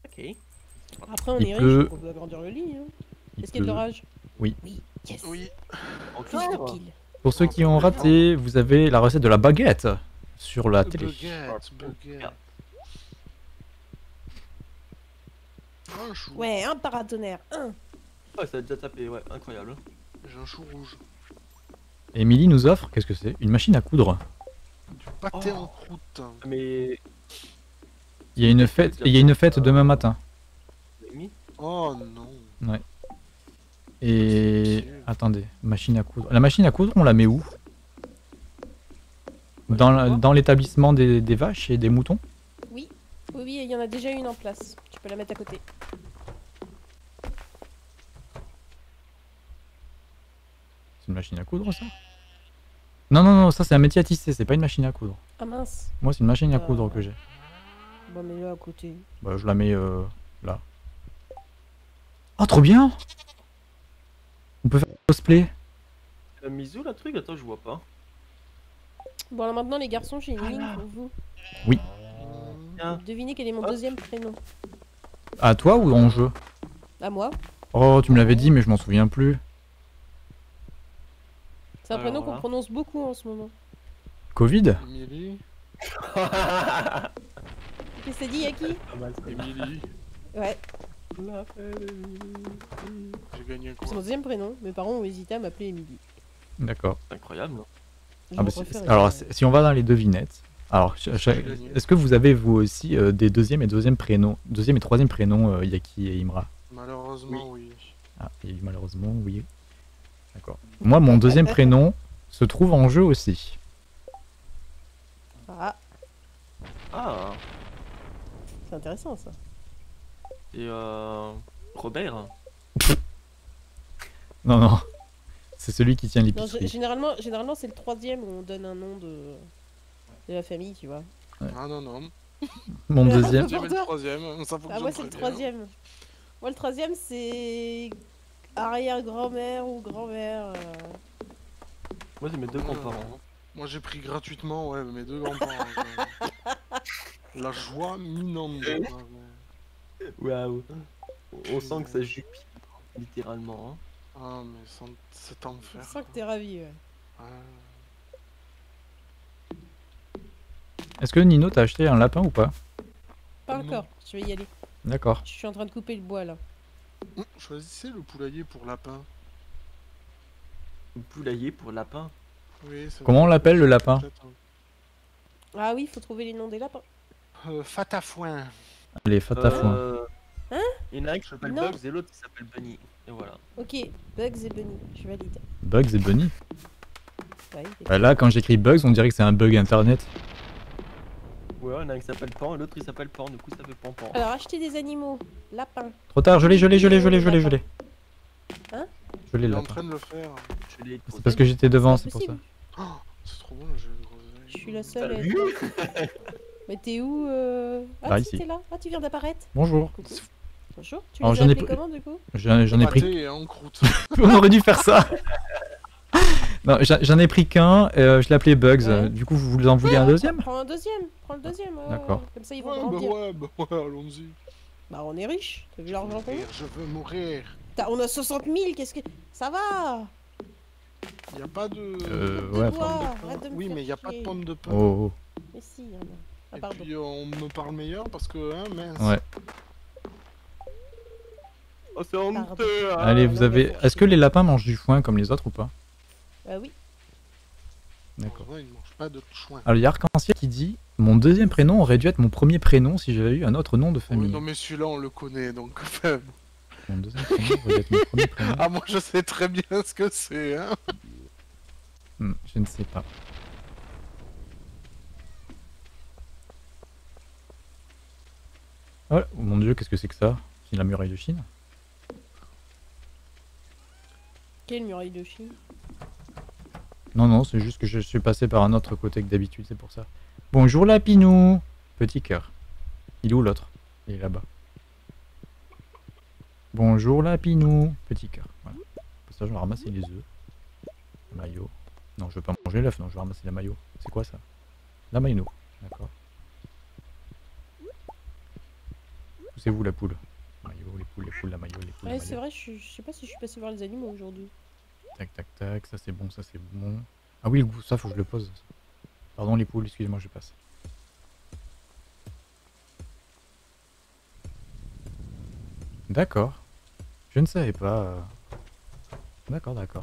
Ok. Après, on Il est pleut. riche, donc on peut agrandir le lit. Hein. Il Est-ce qu'il y a de pleut. l'orage? Oui. Oui, yes. Oui. Plus de Encore. kills. Pour ceux qui ont raté, vous avez la recette de la baguette sur la télé. Buguette. Un chou. Ouais, un paratonnerre, un. Ouais, ça a déjà tapé, ouais, incroyable. J'ai un chou rouge. Émilie nous offre, qu'est-ce que c'est? Une machine à coudre. Du pâté en croûte. Mais. Il y a une fête demain matin. Amy, Oh non. Ouais. Et attendez, machine à coudre. La machine à coudre, on la met où? Dans l'établissement des vaches et des moutons? Oui, oui, il y en a déjà une en place. Tu peux la mettre à côté. C'est une machine à coudre ça? Non, non, non, ça c'est un métier à tisser, c'est pas une machine à coudre. Ah mince. Moi c'est une machine à coudre que j'ai. Bon, mais là à côté. Bah je la mets là. Oh trop bien! On peut faire un cosplay. la mise où la truc? Attends, je vois pas. Bon, alors maintenant, les garçons, j'ai une ligne pour vous. Tiens. Devinez quel est mon Hop. deuxième prénom. À toi ou en jeu? À moi. Oh tu me l'avais dit mais je m'en souviens plus. C'est un Alors prénom qu'on là. prononce beaucoup en ce moment. Covid? Émilie. Qu'est-ce que ça dit, Yaki? Pas mal, ça. Émilie. Ouais, J'ai gagné c'est mon quoi? deuxième prénom. Mes parents ont hésité à m'appeler Émilie. D'accord. C'est incroyable. Je Ah, me bah, préfère alors Émilie. si on va dans les devinettes. Alors est-ce que vous avez vous aussi des deuxième et troisième prénoms Yaki et Imra? Malheureusement, oui. Ah, et malheureusement, oui. D'accord. Moi, mon deuxième prénom se trouve en jeu aussi. Ah, Ah, c'est intéressant ça. et Robert. Non, non. C'est celui qui tient Non, l'épicerie. généralement c'est le troisième où on donne un nom de la famille, tu vois. Ah non, non. Mon Ouais. deuxième. Deuxième et le troisième, ça fonctionne Ah, moi c'est le très bien. troisième. Moi le troisième c'est arrière-grand-mère ou grand-mère. Moi, j'ai mes deux grands-parents. Moi j'ai pris gratuitement, ouais, mes deux grands-parents. La joie minante. Waouh. On sent que ça jupille, littéralement. Ah, mais cet Je enfer. sens que t'es ravi, ouais. Ah. Est-ce que Nino t'a acheté un lapin ou pas? Pas Non. encore, je vais y aller. D'accord. Je suis en train de couper le bois là. Choisissez le poulailler pour lapin. Un poulailler pour lapin. Oui, ça Comment on l'appelle, le lapin? peut-être, Ah oui, faut trouver les noms des lapins. Fatafouin. Allez, fatafouin. Hein? Il y en a un qui s'appelle Non. Bugs et l'autre qui s'appelle Bunny. Et voilà. Ok, Bugs et Bunny, je valide. Bugs et Bunny. Ouais, Bah là, quand j'écris Bugs, on dirait que c'est un bug internet. Ouais, il y en a un qui s'appelle Pan et l'autre il s'appelle Pan. Du coup, ça fait Pan. Alors, acheter des animaux. Lapin. Trop tard, je l'ai. Hein? Je l'ai, Il est le en lapin. train de le faire. Je l'ai C'est parce que j'étais devant, C'est c'est pour ça. possible. Oh, c'est trop bon, là, j'ai une grosse oreille. Je suis la seule à T'as être vu? là. Mais t'es où Ah, Par si, ici. t'es là. Ah, tu viens d'apparaître. Bonjour. Coucou. Bonjour. Tu Alors, les as j'en ai appelés pris- comment du coup? J'en ai pris. Pâté et en croûte. On aurait dû faire ça. Non, j'en ai pris qu'un. Je l'ai appelé Bugs. Ouais. Du coup, vous en voulez un deuxième? Prends un deuxième. Prends le deuxième. D'accord. Comme ça, ils vont Ouais, grandir. ouais, allons-y. Bah, on est riche. T'as vu l'argent qu'on a? Je veux mourir. On a 60 000. Qu'est-ce que. Ça va. Y a pas de. Ouais, De bois. Arrête de me Oui, faire mais y a pas de chier. pommes de pain. Oh, Mais si, il y en a. Ah, Et pardon. puis on me parle meilleur parce que, hein, mince. oh. Ouais. Oh, c'est honteux. Ah, Allez, non, vous avez. mais- Est-ce que les lapins mangent du foin comme les autres ou pas? Oui. D'accord. Ouais, ils mangent pas de chouin. Alors, il y a Arc-en-Ciel qui dit mon deuxième prénom aurait dû être mon premier prénom si j'avais eu un autre nom de Oui, famille. non, mais celui-là, on le connaît, donc. Mon deuxième prénom aurait dû être mon premier prénom. Ah, moi, je sais très bien ce que c'est, hein. Je ne sais pas. Oh mon dieu, qu'est-ce que c'est que ça? C'est la muraille de Chine? Quelle muraille de Chine? Non, non, c'est juste que je suis passé par un autre côté que d'habitude, c'est pour ça. Bonjour Lapinou! Petit cœur. Il est où l'autre? Il est là-bas. Bonjour Lapinou! Petit cœur. Voilà. Pour ça, je vais ramasser les œufs. Maillot. Non, je veux pas manger l'œuf, non, je vais ramasser la maillot. C'est quoi ça? La maillot. D'accord. Poussez-vous la poule. Maillot, les poules, la maillot, les poules, la Ouais, c'est maillot. vrai, je sais pas si je suis passé voir les animaux aujourd'hui. Tac, tac, tac, ça c'est bon, ça c'est bon. Ah oui, le goût, ça faut que je le pose. Pardon les poules, excusez-moi, je passe. D'accord. Je ne savais pas. D'accord, d'accord.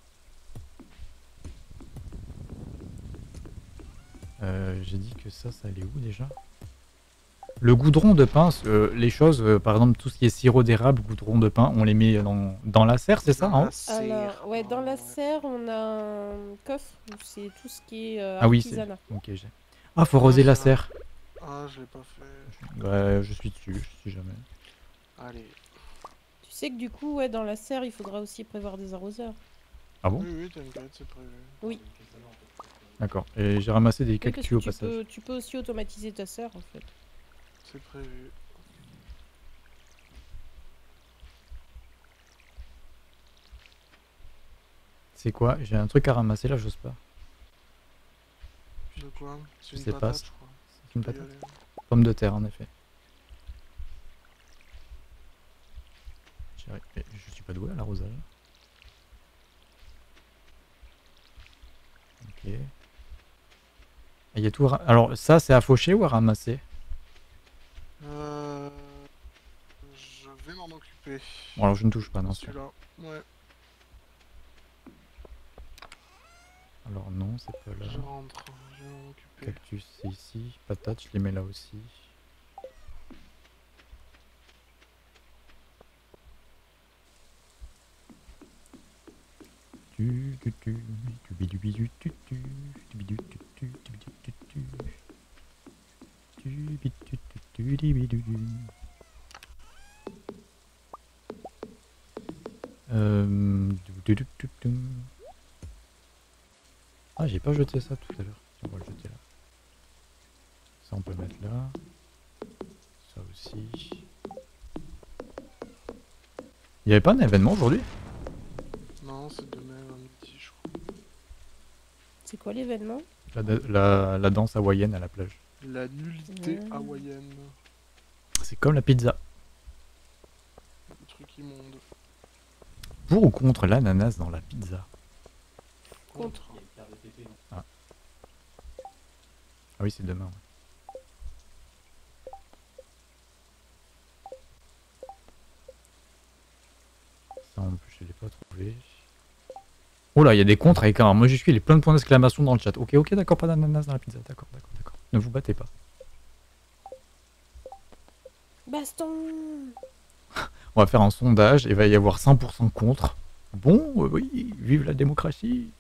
J'ai dit que ça allait où déjà? Le goudron de pain, les choses, par exemple tout ce qui est sirop d'érable, goudron de pain, on les met dans la serre, c'est ça, Dans en la haut? serre. Alors, ouais, dans la serre, on a un coffre où c'est tout ce qui est Ah oui, c'est... artisanat. Ok, j'ai... Ah, faut arroser la ça. serre. Ah, je l'ai pas fait. Ouais, je suis dessus, je suis jamais. Allez. Tu sais que du coup, ouais, dans la serre, il faudra aussi prévoir des arroseurs. Ah bon? Oui, oui, t'inquiète, c'est prévu. Oui. D'accord. Et j'ai ramassé des Oui, parce cactus que au passage. tu peux aussi automatiser ta serre, en fait. C'est prévu. C'est quoi? J'ai un truc à ramasser là, j'ose pas. De quoi? C'est Je une sais pas, patate, c'est- je crois. C'est une Tu peux y patate. aller. Pomme de terre, en effet. Je suis pas doué à l'arrosage. Ok. Il y a tout. Alors, ça, c'est à faucher ou à ramasser? Euh... Je vais m'en occuper. Bon, alors je ne touche pas, non. Celui-là. Ouais, Alors, non, c'est pas là. je rentre. Je vais m'en occuper. Cactus, c'est ici. Patate, je les mets là aussi. Ah, j'ai pas jeté ça tout à l'heure. On va le jeter là. Ça, on peut mettre là. Ça aussi. Il y avait pas un événement aujourd'hui? Non, c'est demain à midi, je crois. C'est quoi l'événement? La danse hawaïenne à la plage. La nullité Mmh. hawaïenne. C'est comme la pizza. Le truc immonde. Pour ou contre l'ananas dans la pizza? Contre. Ah oui, c'est demain. Ouais. Ça, en plus, je l'ai pas trouvé. Oh là, il y a des contres avec un majuscule et plein de points d'exclamation dans le chat. Ok, ok, d'accord, pas d'ananas dans la pizza. D'accord, d'accord, d'accord. Ne vous battez pas. Baston! On va faire un sondage et il va y avoir 100% contre. Bon, oui, vive la démocratie.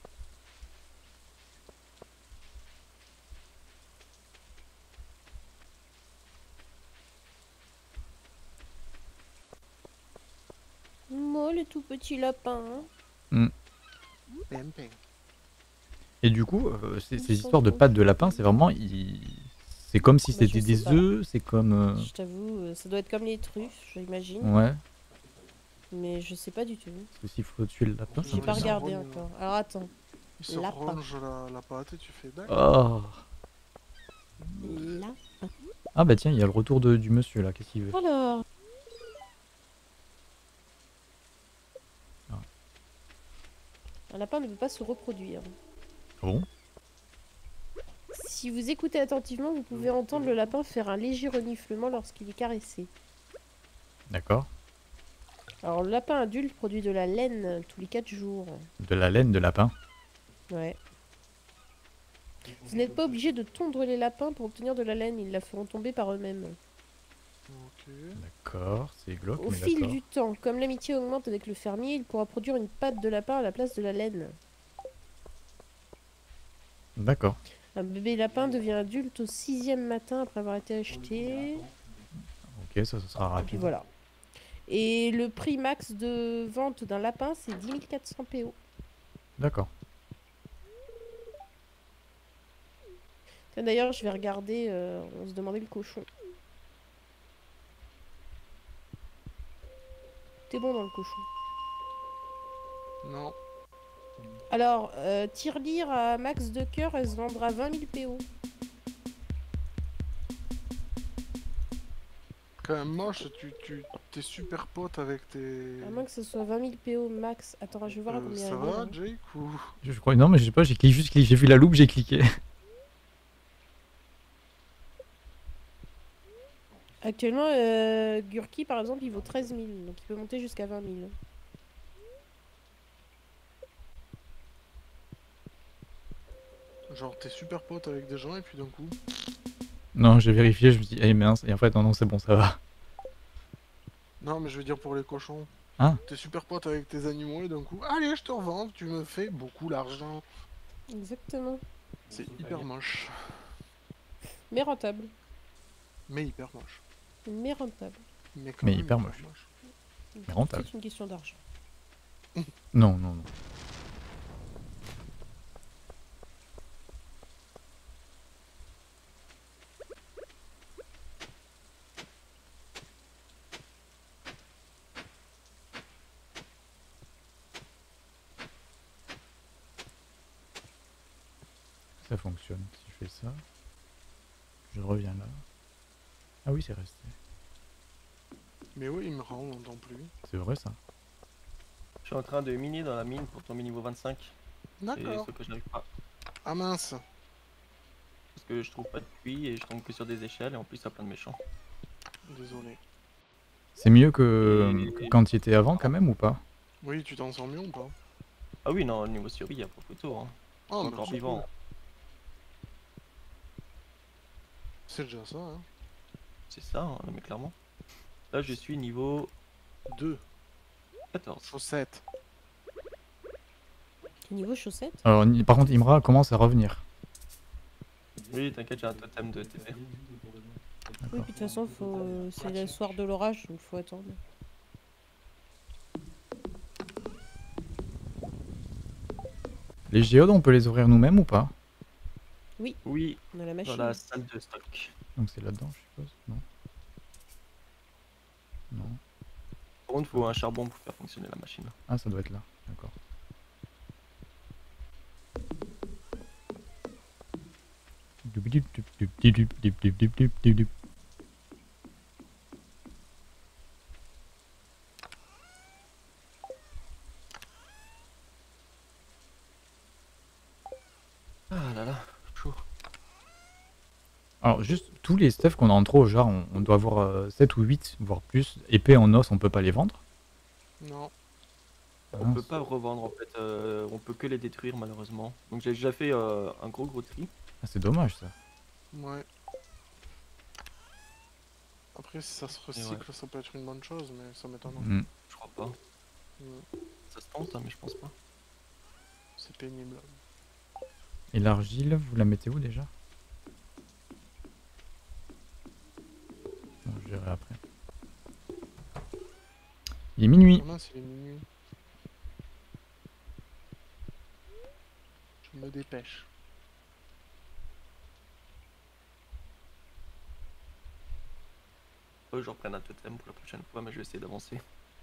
Moi, le tout petit lapin. Pimpin. Et du coup, ces Ils sont histoires de trop pattes de chou. lapin, c'est vraiment... C'est comme si Bah, je c'était sais des pas. œufs, c'est comme... Je t'avoue, ça doit être comme les truffes, j'imagine. Ouais, Mais je sais pas du tout. parce que s'il faut tuer le lapin, J'ai ça Ouais, pas ça regardé rogne, encore. Alors attends. Il se Lapin. ronge la pâte et tu fais d'accord. Oh. Là. Ah bah tiens, il y a le retour du monsieur là, qu'est-ce qu'il veut? Alors. Ah. Un lapin ne peut pas se reproduire. Ah bon? Si vous écoutez attentivement, vous pouvez entendre le lapin faire un léger reniflement lorsqu'il est caressé. D'accord. Alors le lapin adulte produit de la laine tous les 4 jours. De la laine de lapin. Ouais. Vous n'êtes pas obligé de tondre les lapins pour obtenir de la laine, ils la feront tomber par eux-mêmes. Ok. D'accord, c'est glauque, Au mais fil d'accord. du temps, comme l'amitié augmente avec le fermier, il pourra produire une patte de lapin à la place de la laine. D'accord. Un bébé lapin devient adulte au 6e matin après avoir été acheté. Ok, ça sera Et puis rapide. voilà. Et le prix max de vente d'un lapin, c'est 10 400 PO. D'accord. Tiens, d'ailleurs, je vais regarder, on se demandait le cochon. T'es bon dans le cochon. Non. Alors, tirelire à max de cœur, elle se vendra 20 000 PO. quand même moche, t'es super pote avec tes... À moins que ce soit 20 000 PO max. Attends, je vais voir à combien ça elle est, va, là. Jake, ou... Je crois, non mais je sais pas, j'ai cliqué juste, j'ai vu la loupe, j'ai cliqué. Actuellement, Gurki par exemple, il vaut 13 000. Donc il peut monter jusqu'à 20 000. Genre, t'es super pote avec des gens et puis d'un coup... Non, j'ai vérifié, je me dis, eh mince, et en fait, non, c'est bon, ça va. Non, mais je veux dire pour les cochons. Ah. T'es super pote avec tes animaux et d'un coup, allez, je te revends, tu me fais beaucoup d'argent. Exactement. C'est hyper moche. Mais rentable. Mais hyper moche. Mais rentable. Mais quand Mais même hyper moche. Mais rentable. C'est une question d'argent. Non, non, non. Ça fonctionne. Si je fais ça, je reviens là. Ah oui, c'est resté. Mais oui, il me rend, on n'entend plus. C'est vrai ça. Je suis en train de miner dans la mine pour tomber niveau 25. D'accord. C'est ce que je n'arrive pas. Ah mince. Parce que je trouve pas de puits et je tombe que sur des échelles et en plus il y a plein de méchants. Désolé. C'est mieux que quand tu y étais avant quand même ou pas? Oui, tu t'en sens mieux ou pas? Ah oui, non, niveau survie, il y a pas photo. Hein. Oh, Encore merci. vivant. C'est déjà ça, hein. C'est ça, hein, mais clairement. Là, je suis niveau 2. 14. Chaussettes. Niveau chaussettes. Alors, par contre, Imra commence à revenir. Oui, t'inquiète, j'ai un totem de TP. Oui, puis de toute façon, c'est le soir de l'orage, donc faut attendre. Les géodes, on peut les ouvrir nous-mêmes ou pas? Oui, On a la dans machine. la salle de stock. Donc c'est là-dedans, je suppose. Non. Non. Par contre, il faut un charbon pour faire fonctionner la machine. Ah, ça doit être là. D'accord. Ah là là, chaud. Alors, juste tous les stuff qu'on a en trop, genre on doit avoir 7 ou 8, voire plus. Épées en os, on peut pas les vendre. Non. On peut pas revendre en fait, on peut que les détruire malheureusement. Donc j'ai déjà fait un gros tri. Ah, c'est dommage ça. Ouais. Après, si ça se recycle, ça peut être une bonne chose, mais ça m'étonnerait. Mm. Je crois pas. Ça se tente, hein, mais je pense pas. C'est pénible. Et l'argile, vous la mettez où déjà? Bon, je verrai après. Il est minuit. Ah mince, il est minuit. Je me dépêche. Je reprenne un totem pour la prochaine fois, mais je vais essayer d'avancer.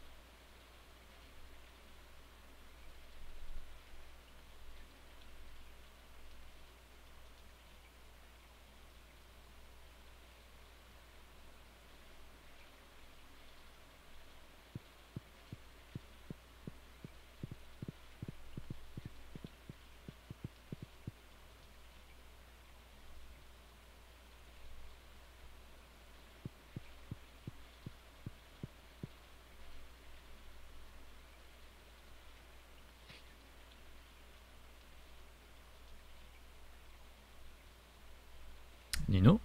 Nino?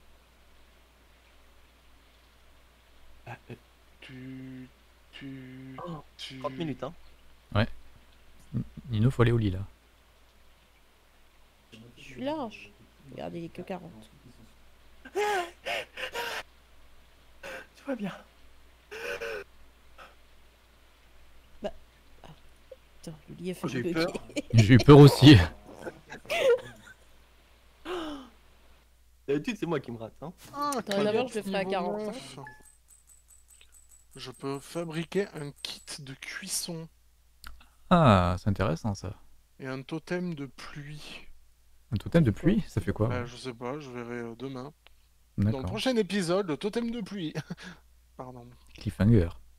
Tu... 30 minutes, hein. Nino, faut aller au lit là. Je suis large. Regardez, il est que 40. Tu vas bien. Putain, le lit a fait J'ai eu bugger. peur. J'ai eu peur aussi. D'habitude, c'est moi qui me rate, hein. Ah, Dorénavant, je le ferai à niveau 40, hein. 9. Je peux fabriquer un kit de cuisson Ah, c'est intéressant ça. et un totem de pluie. Un totem de pluie, ça fait quoi? Bah, je sais pas, je verrai demain. Dans le D'accord. prochain épisode, le totem de pluie. Pardon. Cliffhanger.